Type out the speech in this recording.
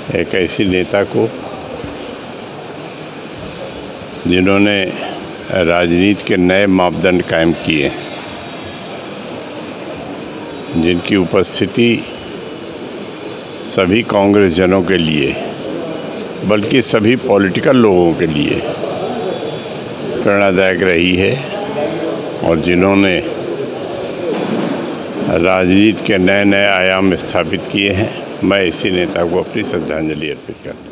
एक ऐसी नेता को जिन्होंने राजनीति के नए मापदंड कायम किए, जिनकी उपस्थिति सभी कांग्रेस जनों के लिए बल्कि सभी पॉलिटिकल लोगों के लिए प्रेरणादायक रही है और जिन्होंने राजनीति के नए नए आयाम स्थापित किए हैं। मैं इसी नेता को अपनी श्रद्धांजलि अर्पित करता हूँ।